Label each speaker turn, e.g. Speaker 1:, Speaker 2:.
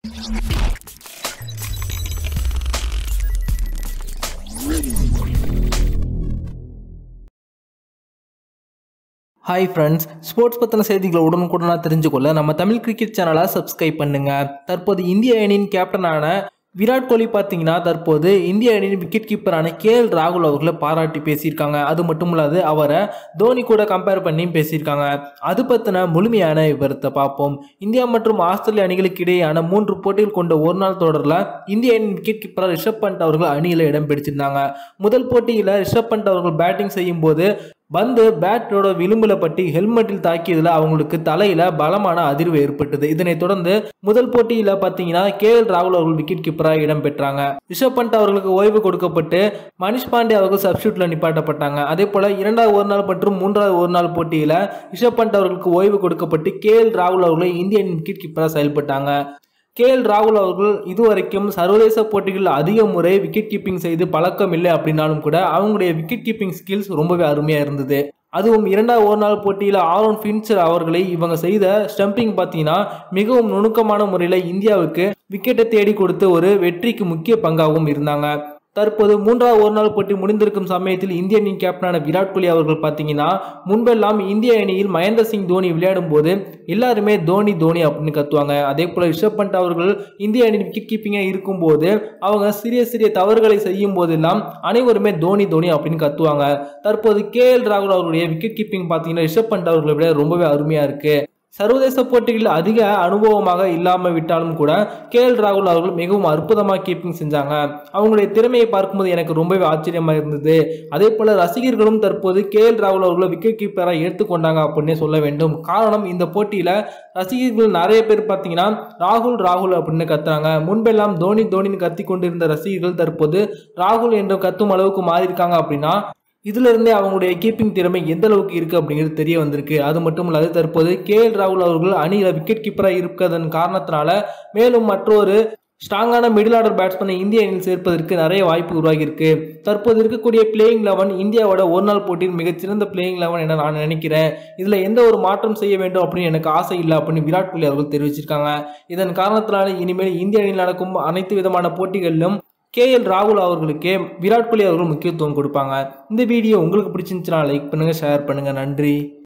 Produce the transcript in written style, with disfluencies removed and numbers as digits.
Speaker 1: Hi friends, sports பற்றின செய்திகளை உடனுக்குடனாக தெரிஞ்சுக்கொள்ள நம்ம தமிழ் கிரிக்கெட் சேனலை சப்ஸ்கிரைப் பண்ணுங்க. தற்போது இந்திய அணியின் கேப்டனான விராட் கோலி பார்த்தீங்கன்னா தற்போது இந்திய அணியின் விக்கெட் கீப்பரான கேஎல் ராகுல் அவர்களை பாராட்டி பேசியிருக்காங்க. அது மட்டும் இல்லாது அவரை தோனி கூட கம்பேர் பண்ணி பேசியிருக்காங்க. அது பற்றின முழுமையான விவரத்தை பார்ப்போம். இந்தியா மற்றும் ஆஸ்திரேலியா அணிகளுக்கு இடையேயான 3 போட்டிகள் கொண்ட ஒரு நாள் தொடரில் இந்திய அணியின் விக்கெட் கீப்பராக ரிஷப் பண்ட் அவர்கள் அணியில் இடம் பிடிச்சிருந்தாங்க. முதல் போட்டியில் ரிஷப் பண்ட் அவர்கள் பேட்டிங் செய்யும் போது பந்து பேட்டோட விளிம்புல பட்டி ஹெல்மெட்டில் தாக்கியதில் அவங்களுக்கு தலையில பலமான அதிர்வு ஏற்பட்டது. இதனைத் தொடர்ந்து முதல் போட்டியில பாத்தீங்கன்னா கேஎல் ராகுல் அவர்கள் விக்கெட் கீப்பராக இடம் பெற்றாங்க. ரிஷப் பண்ட் அவர்களுக்கு ஓய்வு கொடுக்கப்பட்டு மனிஷ் பாண்டே அவர்கள் சப்ஸ்டியூட்ல நிப்பாட்டப்பட்டாங்க. அதே போல 2வது ஒரு நாள் மற்றும் 3வது ஒரு நாள் போட்டியில ரிஷப் பண்ட் அவர்களுக்கு ஓய்வு கொடுக்கப்பட்டு கேஎல் ராகுல் அவர்களை இந்திய அணியின் விக்கெட் கீப்பராக செயல்பட்டாங்க. கேஎல் ராகுல் அவர்கள் இதுவரைக்கும் சர்வதேச போட்டிகளில் அதிக முறை விக்கெட் கீப்பிங் செய்து பழக்கம் இல்லை அப்படின்னாலும் கூட அவங்களுடைய விக்கெட் கீப்பிங் ஸ்கில்ஸ் ரொம்பவே அருமையாக இருந்தது. அதுவும் 2வது ஒரு நாள் போட்டியில் ஆரோன் ஃபின்ச் அவர்களை இவங்க செய்த ஸ்டம்பிங் பார்த்தீங்கன்னா மிகவும் நுணுக்கமான முறையில் இந்தியாவுக்கு விக்கெட்டை தேடி கொடுத்து ஒரு வெற்றிக்கு முக்கிய பங்காகவும் இருந்தாங்க. தற்போது 3வது ஒரு நாள் போட்டி முடிந்திருக்கும் சமயத்தில் இந்திய அணியின் கேப்டனான விராட் கோலி அவர்கள் பார்த்தீங்கன்னா முன்பெல்லாம் இந்திய அணியில் மகேந்திர சிங் தோனி விளையாடும் போது எல்லாருமே தோனி தோனி அப்படின்னு கத்துவாங்க. அதே போல ரிஷப் பண்ட் அவர்கள் இந்திய அணியின் விக்கெட் கீப்பிங்கா இருக்கும் போது அவங்க சிறிய தவறுகளை செய்யும் போதெல்லாம் அனைவருமே தோனி தோனி அப்படின்னு கத்துவாங்க. தற்போது கேஎல் ராகுல் அவர்களுடைய விக்கெட் கீப்பிங் பார்த்தீங்கன்னா ரிஷப் பண்ட் அவர்களை விட ரொம்பவே அருமையா இருக்கு. சர்வதேச போட்டிகளில் அதிக அனுபவமாக இல்லாமல் விட்டாலும் கூட கேஎல் ராகுல் அவர்கள் மிகவும் அற்புதமாக கீப்பிங் செஞ்சாங்க. அவங்களுடைய திறமையை பார்க்கும்போது எனக்கு ரொம்பவே ஆச்சரியமாக இருந்தது. அதே போல ரசிகர்களும் தற்போது கேஎல் ராகுல் அவர்களை விக்கெட் கீப்பராக ஏற்றுக்கொண்டாங்க அப்படின்னே சொல்ல வேண்டும். காரணம், இந்த போட்டியில ரசிகர்கள் நிறைய பேர் பார்த்தீங்கன்னா ராகுல் ராகுல் அப்படின்னு கத்துறாங்க. முன்பெல்லாம் தோனி தோனின்னு கத்தி கொண்டிருந்த ரசிகர்கள் தற்போது ராகுல் என்று கத்தும் அளவுக்கு மாறி இருக்காங்க. அப்படின்னா இதுல இருந்தே அவங்களுடைய கீப்பிங் திறமை எந்த அளவுக்கு இருக்கு அப்படிங்கிறது தெரிய வந்திருக்கு. அது மட்டும் இல்லாது தற்போது கேஎல் ராகுல் அவர்கள் அணியில விக்கெட் கீப்பராக இருக்கிறதன் காரணத்தினால மேலும் மற்றொரு ஸ்ட்ராங்கான மிடில் ஆர்டர் பேட்ஸ்மேனை இந்திய அணியில் சேர்ப்பதற்கு நிறைய வாய்ப்பு உருவாகி இருக்கு. தற்போது இருக்கக்கூடிய பிளேயிங் 11 இந்தியாவோட ஒரு நாள் போட்டியில் மிகச்சிறந்த பிளேயிங் 11 என நான் நினைக்கிறேன். இதுல எந்த ஒரு மாற்றம் செய்ய வேண்டும் அப்படின்னு எனக்கு ஆசை இல்லை அப்படின்னு விராட் கோலி அவர்கள் தெரிவிச்சிருக்காங்க. இதன் காரணத்தினால இனிமேல் இந்திய அணியில் நடக்கும் அனைத்து விதமான போட்டிகளிலும் கேஎல் ராகுல் அவர்களுக்கே விராட் கோலி அவர்கள் முக்கியத்துவம் கொடுப்பாங்க. இந்த வீடியோ உங்களுக்கு பிடிச்சிருந்துச்சுன்னா லைக் பண்ணுங்க, ஷேர் பண்ணுங்க. நன்றி.